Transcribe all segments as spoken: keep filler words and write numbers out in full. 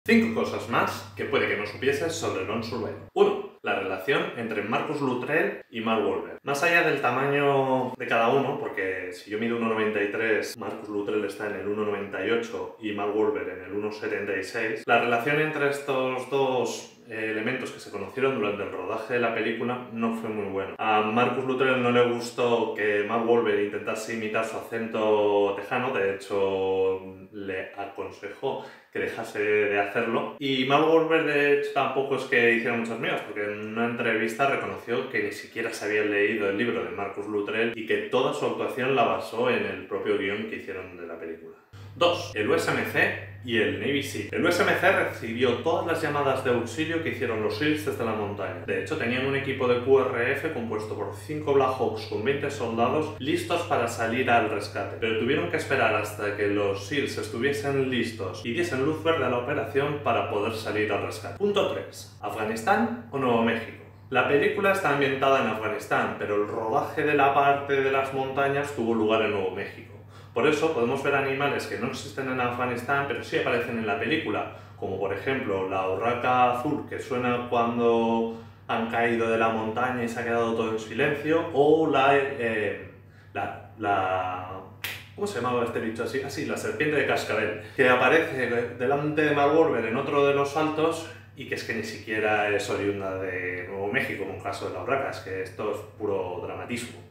Cinco cosas más que puede que no supieses sobre Ron Survival. uno. La relación entre Marcus Luttrell y Mark Wahlberg. Más allá del tamaño de cada uno, porque si yo mido uno noventa y tres, Marcus Luttrell está en el uno noventa y ocho y Mark Wahlberg en el uno setenta y seis, la relación entre estos dos eh, elementos que se conocieron durante el rodaje de la película no fue muy buena. A Marcus Luttrell no le gustó que Mark Wahlberg intentase imitar su acento tejano, de hecho le aconsejó que dejase de hacerlo, y Mark Wahlberg de hecho tampoco es que hiciera muchas migas, porque en una entrevista reconoció que ni siquiera se había leído el libro de Marcus Luttrell y que toda su actuación la basó en el propio guión que hicieron de la película. dos. El U S M C y el Navy SEAL. El U S M C recibió todas las llamadas de auxilio que hicieron los SEALs desde la montaña. De hecho, tenían un equipo de Q R F compuesto por cinco Black Hawks con veinte soldados listos para salir al rescate. Pero tuvieron que esperar hasta que los SEALs estuviesen listos y diesen luz verde a la operación para poder salir al rescate. Punto tres. ¿Afganistán o Nuevo México? La película está ambientada en Afganistán, pero el rodaje de la parte de las montañas tuvo lugar en Nuevo México. Por eso podemos ver animales que no existen en Afganistán, pero sí aparecen en la película, como por ejemplo la urraca azul que suena cuando han caído de la montaña y se ha quedado todo en silencio, o la... Eh, la, la ¿Cómo se llamaba este bicho así? Así, la serpiente de cascabel, que aparece delante de Mark Wahlberg en otro de los saltos y que es que ni siquiera es oriunda de Nuevo México, como en el caso de la urraca, es que esto es puro dramatismo.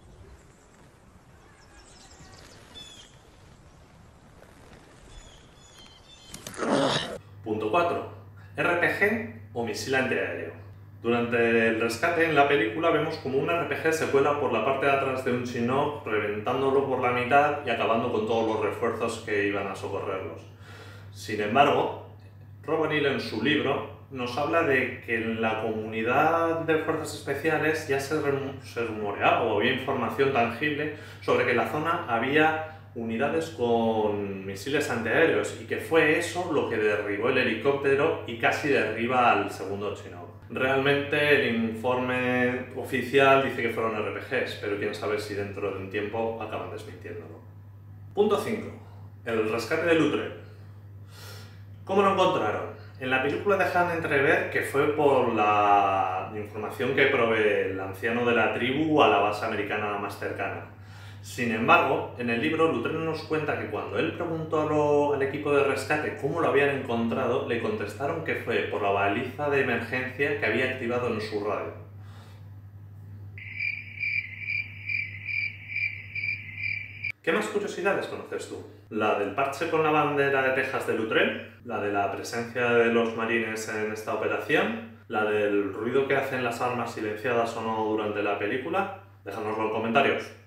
Punto cuatro. R P G o misil antiaéreo. Durante el rescate en la película vemos como un R P G se cuela por la parte de atrás de un Chinook, reventándolo por la mitad y acabando con todos los refuerzos que iban a socorrerlos. Sin embargo, Rob O'Neill en su libro nos habla de que en la comunidad de fuerzas especiales ya se, se rumoreaba o había información tangible sobre que en la zona había unidades con misiles antiaéreos y que fue eso lo que derribó el helicóptero y casi derriba al segundo Chinook. Realmente el informe oficial dice que fueron R P Gs, pero quién sabe si dentro de un tiempo acaban desmintiéndolo. Punto cinco. El rescate de Luttrell. ¿Cómo lo encontraron? En la película dejan entrever que fue por la información que provee el anciano de la tribu a la base americana más cercana. Sin embargo, en el libro Luttrell nos cuenta que cuando él preguntó a lo, al equipo de rescate cómo lo habían encontrado, le contestaron que fue por la baliza de emergencia que había activado en su radio. ¿Qué más curiosidades conoces tú? La del parche con la bandera de Texas de Luttrell, la de la presencia de los marines en esta operación, la del ruido que hacen las armas silenciadas o no durante la película. Déjanoslo en comentarios.